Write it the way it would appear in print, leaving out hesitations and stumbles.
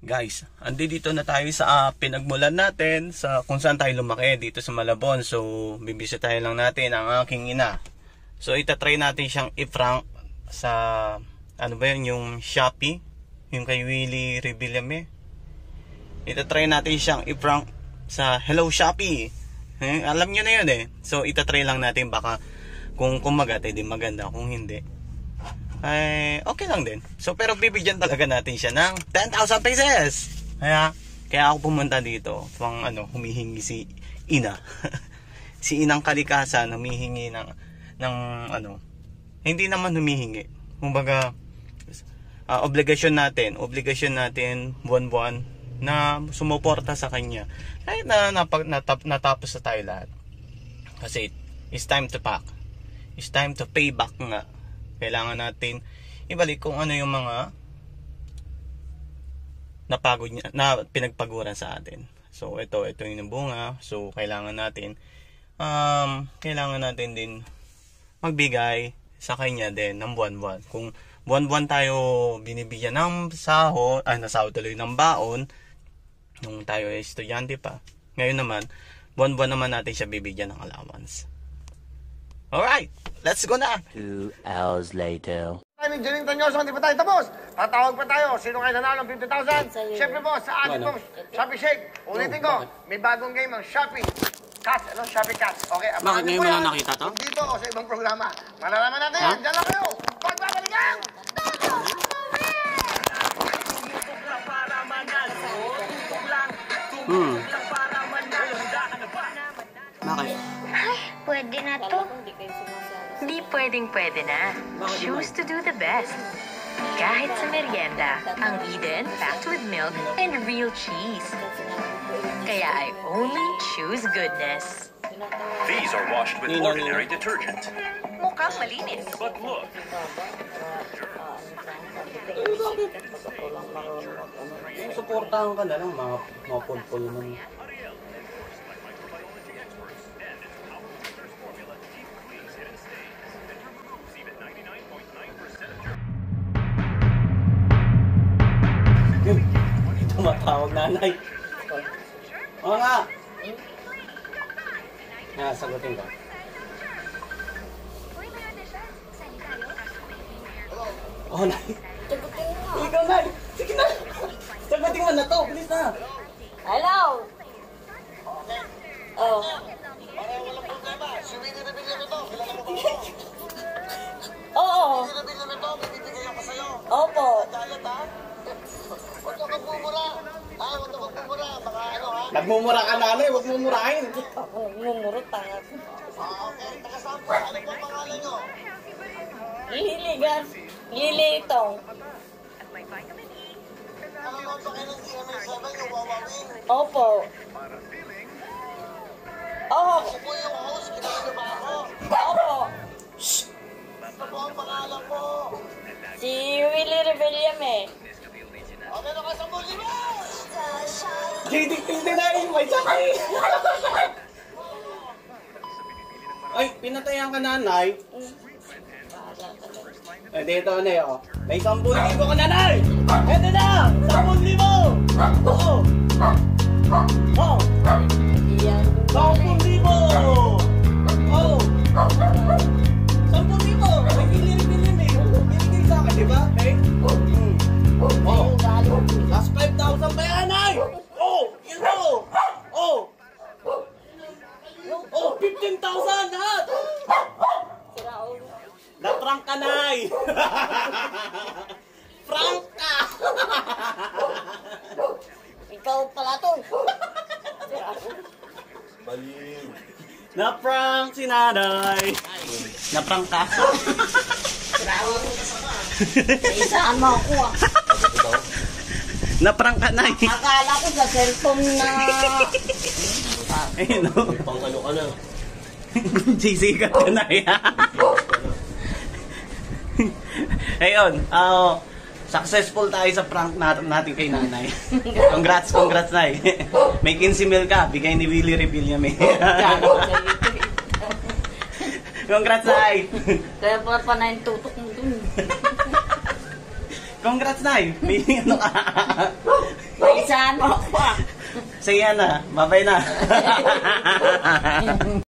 Guys, dito na tayo sa pinagmulan natin sa kung saan tayo lumaki dito sa Malabon. So, bibisitahin lang natin ang aking ina. So, itatry natin siyang i-prank sa ano ba yun, yung Shopee, yung kay Willie Revillame. Itatry natin siyang i-prank sa Hello Shopee. Alam nyo na yun eh. So, itatry lang natin, baka kung kumagat, di maganda. Kung hindi, ay okay lang din. So pero bibigyan talaga natin siya ng 10,000 pesos. Kaya ako pumunta dito pang humihingi si ina. Si inang kalikasan humihingi ng hindi naman humihingi. Kumbaga obligasyon natin buwan-buwan na sumuporta sa kanya. Kahit na natapos na tayo lahat. Kasi it's time to pack. It's time to pay back nga. Kailangan natin ibalik kung ano yung mga napagod niya, na pinagpaguran sa atin. So ito yung bunga. So kailangan natin din magbigay sa kanya din ng buwan-buwan. Kung buwan-buwan tayo binibigyan ng sahod, tuloy ng baon nung tayo ay estudyante pa. Ngayon naman, buwan-buwan naman natin siya bibigyan ng allowance. Alright, let's go na! 2 hours later. Timing, Jeling Tanyoso, hindi pa tayo tapos. Tatawag pa tayo. Sino kayo nanalo ng 50,000? Siyempre po, sa ating pong Shopee Shake. Ulitin ko, may bagong game ang Shopee Cats. Shopee Cats. Okay, bakit ngayon mo lang nakita to? Dito o sa ibang programa. Malalaman natin yan. Diyan lang kayo. Pagbabalikan! Bakit? Ay, pwede na to. Di pwedeng-pwede na. Choose to do the best. Kahit sa merienda, ang Eden packed with milk and real cheese. Kaya I only choose goodness. These are washed with ordinary detergent. Mukhang malinis. But look, Suportahan ka na lang mga pulpul mo. Tumatawag nanay. Oo nga. Sagutin ko. Oh, nay. Ikaw, nay. Sige na. Sagutin mo na to. Bilis na. Hello? Oh. Parang walang problema. Si Willie Revillame to. Kilala mo ba? Oo. Willie Revillame to. Bibigay ako sa'yo. Opo. Dalat ha? Huwag ka magmumura. Huwag ka magmumura. Baka ha? Nagmumura ka nanay. Huwag mumurahin. Ako nagmumurot tangat. Okay. Nakasampo. Ano po ang pangalan nyo? Liligan. Lilitong. Nanonood ba kayo ng GMA7 yung Wawawin? Opo. Oo. Ako po yung host. Kinala niyo ba ako? Opo. Ano po ang pangalan ko? Si Willie Revillame. Okay na ka sa muli mo! Didikting din na yung may sakay. Ay, pinatayan ka nanay. Dito na yun. May 10,000 ka nanay! Ito na! 10,000! Oo! Oo! 10,000! Oo! 10,000! May bilin eh. Binigay sa akin, di ba? Okay? Oh! Last 5,000 pa yan, ay! Oh! Yun o! Oh! Oh! 15,000 lahat! Na-prank ka, nay! Prank ka! Ikaw pala to. Baliw. Na-prank si nanay! Na-prank ka? Isaan mo ako ah. Na-prank ka, nay! Akala ko sa cellphone na. Ayun o. Pang ano ka na? Sisikat ka na yan. Ayun, successful tayo sa prank natin kay nanay. Congrats, nay. May 15 mil ka, bigay ni Willie Revillame. Congrats, nay. Kaya pala pa na yung tutok mo dun. Congrats, nay. May ano ka. Isahan mo ako ah. Sige na, babay na.